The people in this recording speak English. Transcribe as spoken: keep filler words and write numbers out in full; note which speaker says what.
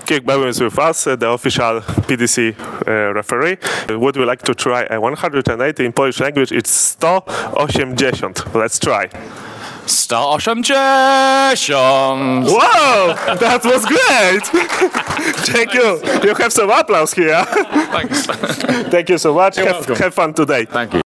Speaker 1: KIRK Bevins with us, uh, the official P D C uh, referee. Would we like to try a one hundred eighty in Polish language? It's sto osiemdziesiąt. Let's try.
Speaker 2: sto osiemdziesiąt.
Speaker 1: Wow, that was great. Thank you. You have some applause here.
Speaker 2: Thanks.
Speaker 1: Thank you so much.
Speaker 2: You're
Speaker 1: Have,
Speaker 2: welcome.
Speaker 1: have fun today.
Speaker 2: Thank you.